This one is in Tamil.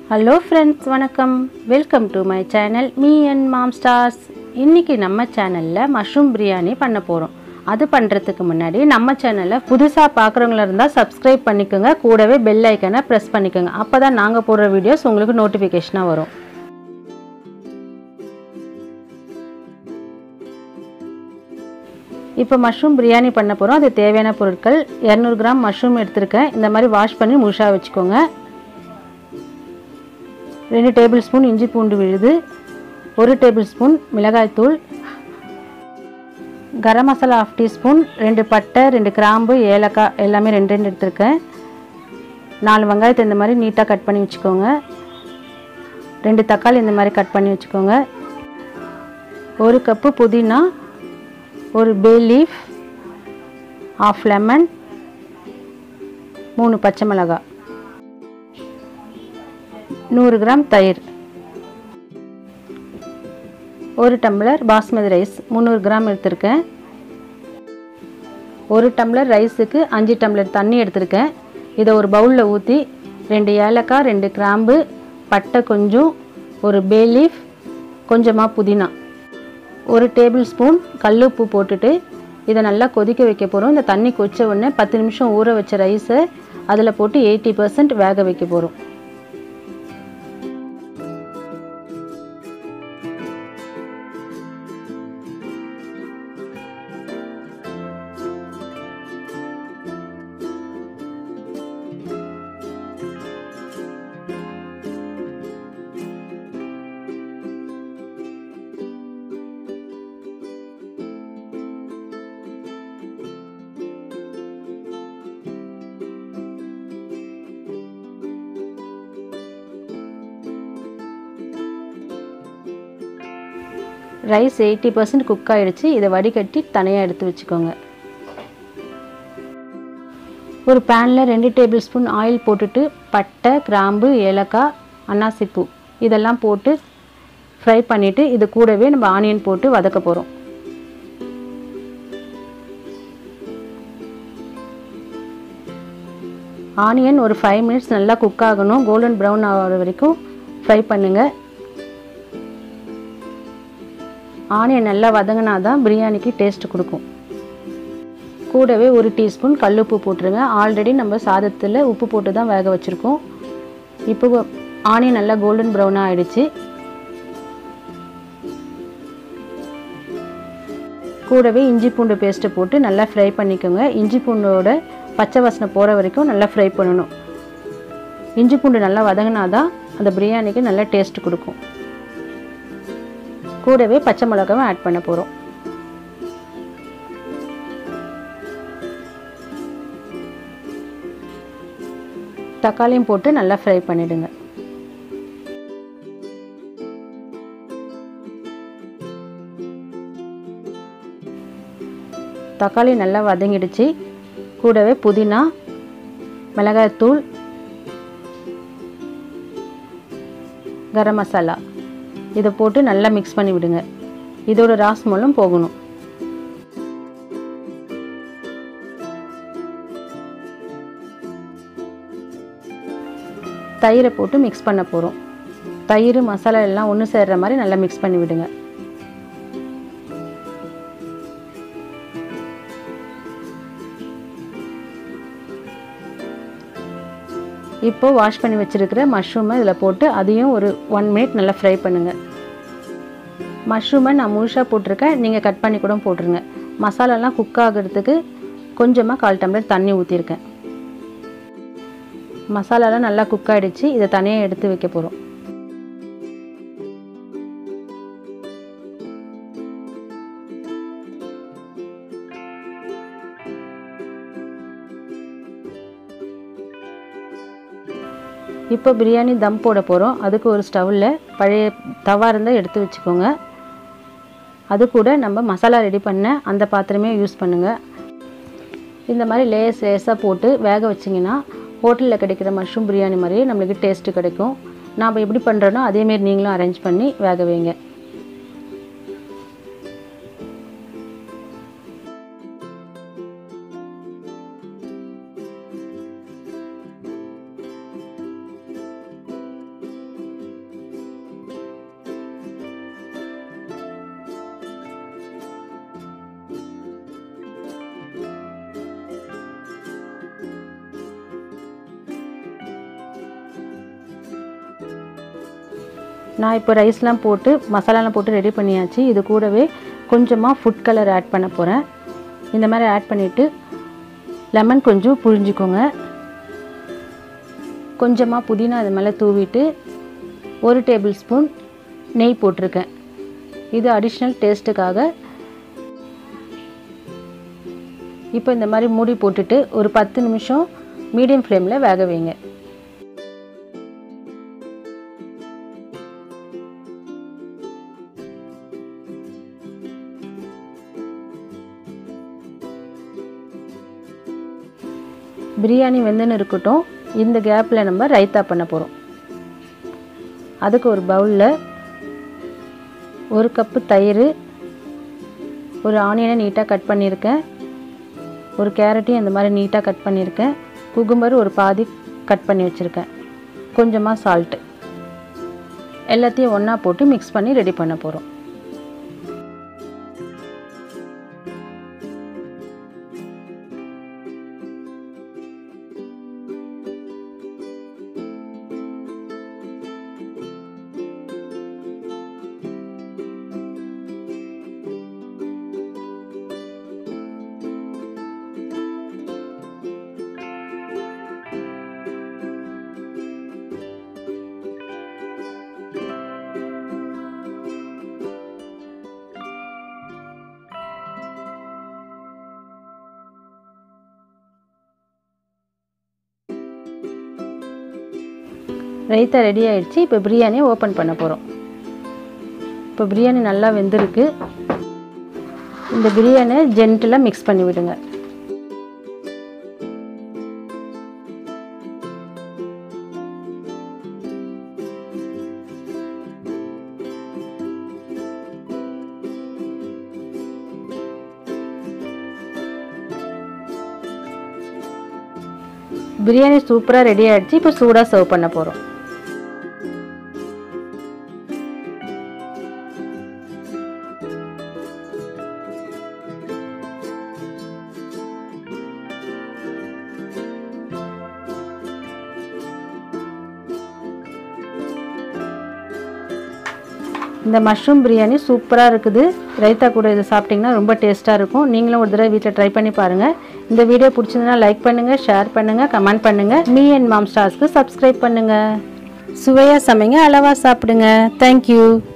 Hello friends, வணக்கம். Welcome to my channel Me&Mom stars. இன்னைக்கு நம்ம சேனல்ல மஷ்ரூம் பிரியாணி பண்ண போறோம். அது பண்றதுக்கு முன்னாடி நம்ம சேனலை புதுசா பார்க்கறவங்களா இருந்தா Subscribe பண்ணிக்கோங்க. கூடவே பெல் ஐகானை பிரஸ் பண்ணிக்கோங்க. அப்பதான் நாங்க போடுற வீடியோஸ் உங்களுக்கு நோட்டிஃபிகேஷனா வரும். இப்போ மஷ்ரூம் பிரியாணி பண்ண போறோம். அது தேவையான பொருட்கள் 200 கிராம் மஷ்ரூம் எடுத்துர்க்கேன். இந்த மாதிரி வாஷ் பண்ணி முழுசா வெச்சுக்கோங்க. 2 டேபிள்ஸ்பூன் இஞ்சி பூண்டு விழுது, 1 டேபிள்ஸ்பூன் மிளகாய் தூள், கரம் மசாலா 1/2 டீஸ்பூன், 2 பட்டை, 2 கிராம்பு, ஏலக்காய் எல்லாமே 2 எடுத்துர்க்கேன். 4 வெங்காயத்தை இந்த மாதிரி நீட்டா கட் பண்ணி வெச்சுக்கோங்க. 2 தக்காளி இந்த மாதிரி கட் பண்ணி வெச்சுக்கோங்க. 1 கப் புதினா, 1 பே லீஃப், 1/2 லெமன், 3 பச்சை மிளகாய், 100 கிராம் தயிர், 1 டம்ளர் பாஸ்மதி ரைஸ் 300 கிராம் எடுத்துர்க்கேன். 1 டம்ளர் ரைஸுக்கு 5 டம்ளர் தண்ணி எடுத்துர்க்கேன். இதை ஒரு பவுலில் ஊற்றி 2 ஏலக்காய், 2 கிராம்பு, பட்டை கொஞ்சம், 1 பே லீஃப், கொஞ்சமாக புதினா, 1 டேபிள் ஸ்பூன் கல்லுப்பு போட்டுட்டு இதை நல்லா கொதிக்க வைக்க போகிறோம். இந்த தண்ணி கொதிச்ச உடனே 10 நிமிஷம் ஊற வச்ச ரைஸை அதில் போட்டு 80% வேக வைக்க போகிறோம். ரைஸ் 80% குக் ஆகிடுச்சு. இதை வடிகட்டி தனியாக எடுத்து வச்சுக்கோங்க. ஒரு பேனில் 2 டேபிள் ஸ்பூன் ஆயில் போட்டுட்டு பட்டை, கிராம்பு, ஏலக்காய், அன்னாசிப்பூ இதெல்லாம் போட்டு ஃப்ரை பண்ணிவிட்டு இது கூடவே நம்ம ஆனியன் போட்டு வதக்க போகிறோம். ஆனியன் ஒரு 5 மினிட்ஸ் நல்லா குக் ஆகணும். கோல்டன் ப்ரௌன் ஆகிற வரைக்கும் ஃப்ரை பண்ணுங்கள். ஆனியன் நல்லா வதங்கினா தான் பிரியாணிக்கு டேஸ்ட் கொடுக்கும். கூடவே 1 டீஸ்பூன் கல்லுப்பு போட்டுருங்க. ஆல்ரெடி நம்ம சாதத்தில் உப்பு போட்டு தான் வேக வச்சுருக்கோம். இப்போ ஆனியன் நல்லா கோல்டன் ப்ரௌனாக ஆகிடுச்சு. கூடவே இஞ்சி பூண்டு பேஸ்ட்டை போட்டு நல்லா ஃப்ரை பண்ணிக்கோங்க. இஞ்சி பூண்டோட பச்சை வாசனை போகிற வரைக்கும் நல்லா ஃப்ரை பண்ணணும். இஞ்சி பூண்டு நல்லா வதங்கினா தான் அந்த பிரியாணிக்கு நல்லா டேஸ்ட் கொடுக்கும். கூடவே பச்சை மிளகாவை ஆட் பண்ண போகிறோம். தக்காளியும் போட்டு நல்லா ஃப்ரை பண்ணிடுங்க. தக்காளி நல்லா வதங்கிடுச்சு. கூடவே புதினா, மிளகாய் தூள், கரம் மசாலா இதை போட்டு நல்லா மிக்ஸ் பண்ணி விடுங்க. இதோட ராஸ்மலும் போகணும். தயிரை போட்டு மிக்ஸ் பண்ண போகிறோம். தயிர் மசாலா எல்லாம் ஒன்று சேர்ற மாதிரி நல்லா மிக்ஸ் பண்ணி விடுங்க. இப்போ வாஷ் பண்ணி வச்சுருக்கிற மஷ்ரூமை இதில் போட்டு அதையும் ஒரு 1 மினிட் நல்லா ஃப்ரை பண்ணுங்கள். மஷ்ரூமை நான் முழுசாக போட்டிருக்கேன். நீங்கள் கட் பண்ணி கூட போட்டுருங்க. மசாலாலாம் குக் ஆகிறதுக்கு கொஞ்சமாக 1/4 டம்ளர் தண்ணி ஊற்றிருக்கேன். மசாலாலாம் நல்லா குக் ஆகிடுச்சு. இதை தனியாக எடுத்து வைக்க போகிறோம். இப்போ பிரியாணி தம் போட போகிறோம். அதுக்கு ஒரு ஸ்டவ்வில் பழைய தவா இருந்தால் எடுத்து வச்சுக்கோங்க. அது கூட நம்ம மசாலா ரெடி பண்ண அந்த பாத்திரமே யூஸ் பண்ணுங்கள். இந்த மாதிரி லேஸாக போட்டு வேக வச்சிங்கன்னா ஹோட்டலில் கிடைக்கிற மஷ்ரூம் பிரியாணி மாதிரியே நம்மளுக்கு டேஸ்ட்டு கிடைக்கும். நாம் எப்படி பண்ணுறோனோ அதேமாரி நீங்களும் அரேஞ்ச் பண்ணி வேக வைங்க. நான் இப்போ ரைஸ்லாம் போட்டு மசாலாலாம் போட்டு ரெடி பண்ணியாச்சு. இது கூடவே கொஞ்சமாக ஃபுட் கலர் ஆட் பண்ண போகிறேன். இந்த மாதிரி ஆட் பண்ணிவிட்டு லெமன் கொஞ்சம் புழிஞ்சிக்கோங்க. கொஞ்சமாக புதினா அது மேலே தூவிட்டு 1 டேபிள் ஸ்பூன் நெய் போட்டிருக்கேன். இது அடிஷ்னல் டேஸ்ட்டுக்காக. இப்போ இந்த மாதிரி மூடி போட்டுட்டு ஒரு 10 நிமிஷம் மீடியம் ஃப்ளேமில் வேக வைங்க. பிரியாணி வெந்துன்னு இருக்கட்டும். இந்த கேப்பில் நம்ம ரைத்தா பண்ண போகிறோம். அதுக்கு ஒரு பவுலில் 1 கப்பு தயிர், ஒரு ஆனியனை நீட்டாக கட் பண்ணியிருக்கேன், ஒரு கேரட்டையும் இந்த மாதிரி நீட்டாக கட் பண்ணியிருக்கேன், குக்கும்பர் ஒரு பாதி கட் பண்ணி வச்சுருக்கேன், கொஞ்சமாக சால்ட்டு, எல்லாத்தையும் ஒன்றா போட்டு மிக்ஸ் பண்ணி ரெடி பண்ண போகிறோம். ரைத்தா ரெடி ஆயிடுச்சு. இப்போ பிரியாணியை ஓப்பன் பண்ண போகிறோம். இப்போ பிரியாணி நல்லா வெந்திருக்கு. இந்த பிரியாணியை ஜென்டிலாக மிக்ஸ் பண்ணி விடுங்க. பிரியாணி சூப்பராக ரெடி ஆகிடுச்சு. இப்போ சூடாக சர்வ் பண்ண போகிறோம். இந்த மஷ்ரூம் பிரியாணி சூப்பராக இருக்குது. ரைத்தா கூட இதை சாப்பிட்டிங்கன்னா ரொம்ப டேஸ்ட்டாக இருக்கும். நீங்களும் ஒரு தடவை வீட்டில் ட்ரை பண்ணி பாருங்கள். இந்த வீடியோ பிடிச்சிருந்தனா லைக் பண்ணுங்கள், ஷேர் பண்ணுங்கள், கமெண்ட் பண்ணுங்கள். மீ அண்ட் மாம் ஸ்டார்ஸ்க்கு சப்ஸ்கிரைப் பண்ணுங்கள். சுவையாக சமைங்க, அளவாக சாப்பிடுங்க. தேங்க்யூ.